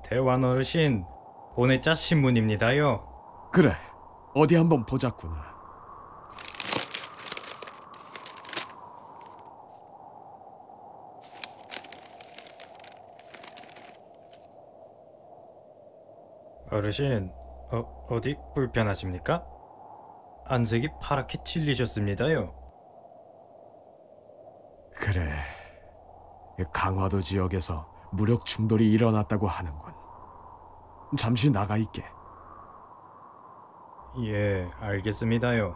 대왕 어르신, 보네자 신문입니다요. 그래, 어디 한번 보자꾸나. 어르신, 어디 불편하십니까? 안색이 파랗게 칠리셨습니다요. 그래, 강화도 지역에서 무력 충돌이 일어났다고 하는군. 잠시 나가 있게. 예, 알겠습니다요.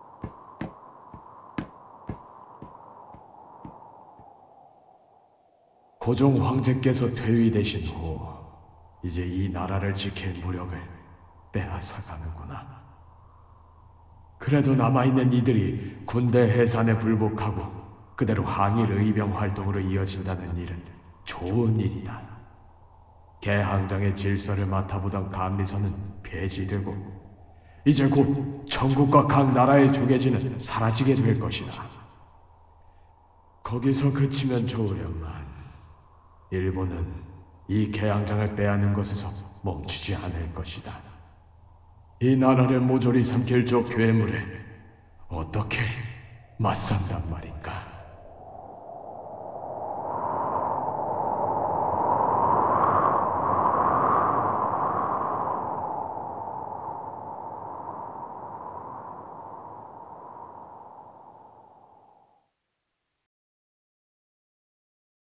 고종 황제께서 퇴위되신 후 이제 이 나라를 지킬 무력을 빼앗아가는구나. 그래도 남아있는 이들이 군대 해산에 불복하고 그대로 항일 의병 활동으로 이어진다는 일은 좋은 일이다. 개항장의 질서를 맡아보던 감리선은 폐지되고 이제 곧 청국과 각 나라의 주계지는 사라지게 될 것이다. 거기서 그치면 좋으련만 일본은 이 개항장을 빼앗는 것에서 멈추지 않을 것이다. 이 나라를 모조리 삼킬 저 괴물에 어떻게 맞선단 말인가?